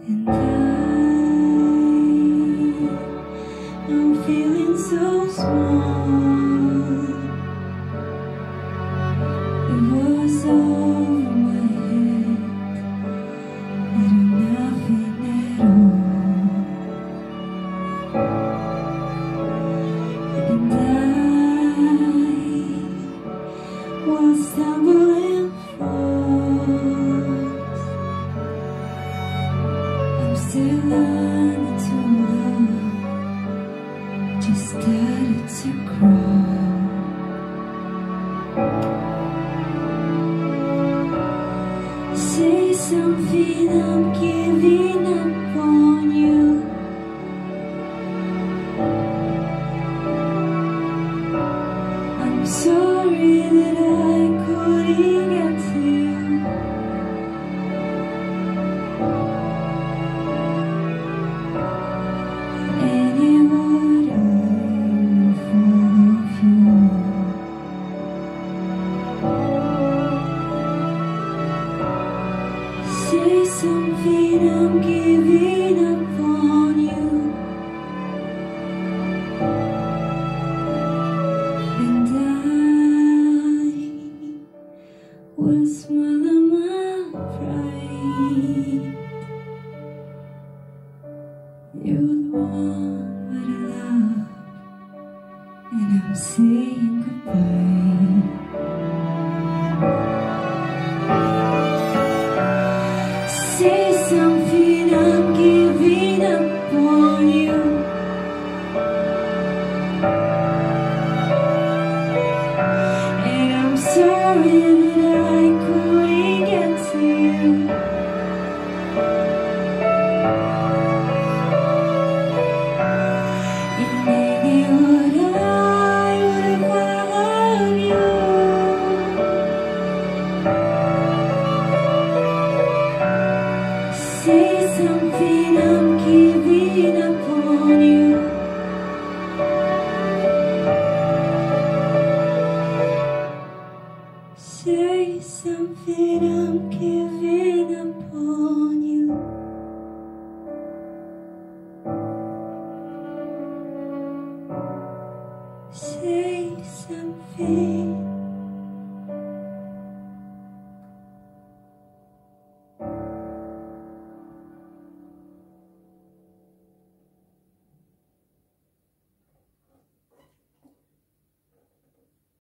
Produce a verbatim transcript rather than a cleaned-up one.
And I, I'm feeling so small. It was over my head, little nothing at all. And I was stumbling fast. I'm still learning to love, just started to crawl. Say something, I'm giving up on you. I'm sorry that I couldn't get to you. Any word I will follow you. Say something, I'm giving up on you. And I will smother my pride. You're the one that I love, and I'm saying goodbye. Say something, I'm giving up on you. And I'm sorry that I couldn't get to you. In any word I would follow you. Say something, I'm giving up on you. Say something, I'm giving up on you.